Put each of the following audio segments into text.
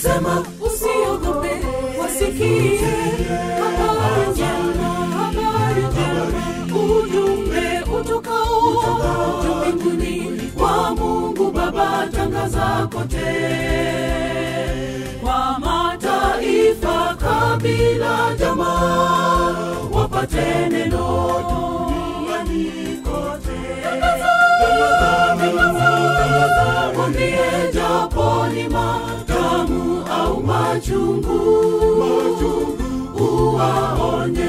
sema usiogope, wasikie habari njema, ujumbe utokao mbinguni kwa Mungu Baba, tangaza kote kwa mataifa, kabila, jamaa, wapate neno duniani kote. Mwambie japo ni matamu au machungu, uwaonye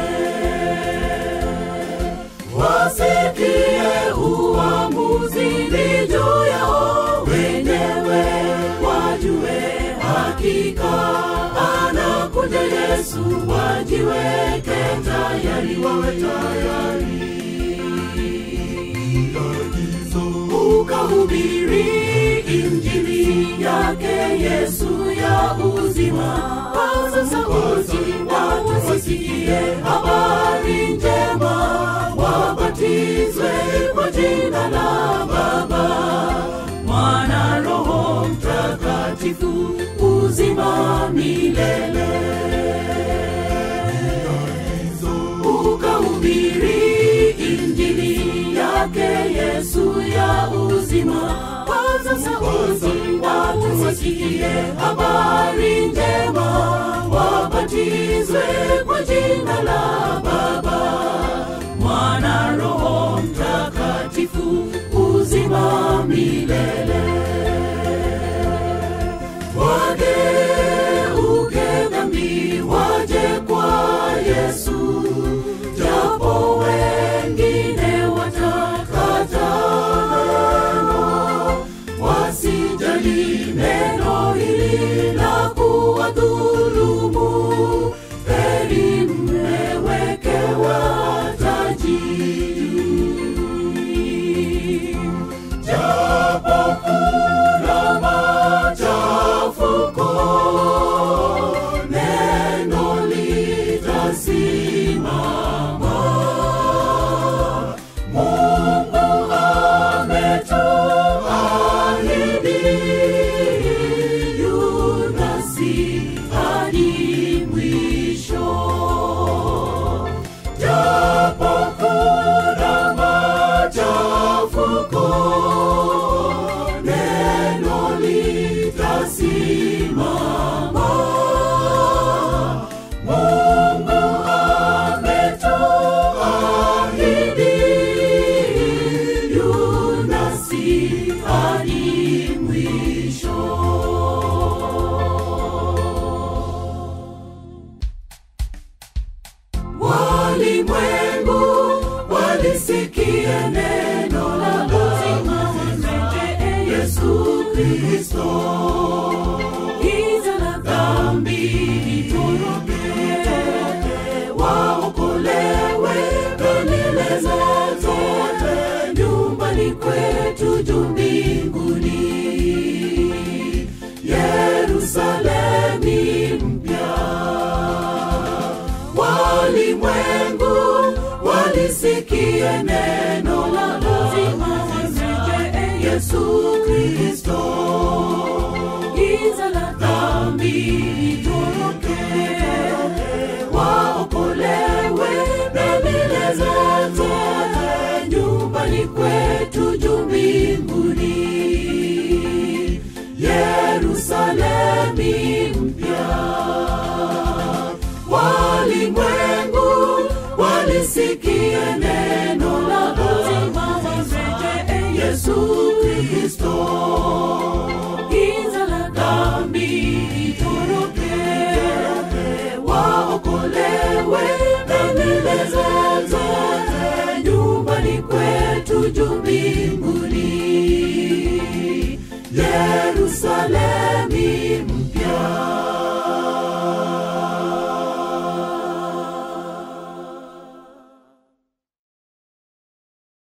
wasikie uamuzi ni juu yao wenyewe, wajue hakika anakuja Yesu, wajiweke tayari, wawe tayari. Ukahubiri injili yake Yesu ya uzima, paza sauti watu wasikie habari njema, wabatizwe kwa jina la Baba, Mwana, Roho Mtakatifu, uzima milele. Ukahubiri injili yake Yesu ya uzima, paza sauti watu wasikie habari njema, wabatizwe kwa jina la Baba, Mwana, Roho Mtakatifu, uzima milele. Wageuke dhambi waje kwa Yesu, japo wengine watakata neno, wasijali neno hili la kuwadhulumu, heri mmewekewa taji. Japo kuna machafuko, neno litasimama. Mungu ametuahidi yunasi hadi mwisho. Japo kuna machafuko, neno litasimama. Mungu ametuahidi yunasi hadi mwisho. Walimwengu walisikie neno la uzima, mrejee Yesu Kristo. Giza la dhambi litoroke, waokolewe milele zote, nyumbani kwetu juu mbinguni, Yerusalemu mpya. Walimwengu walisikie neno la uzima, mrejee Yesu Kristo. Giza la dhambi litoroke, waokolewe milele zote, nyumbani kwetu juu mbinguni, Yerusalemu mpya. Walimwengu walisikie neno la uzima, mrejee Yesu Kristo.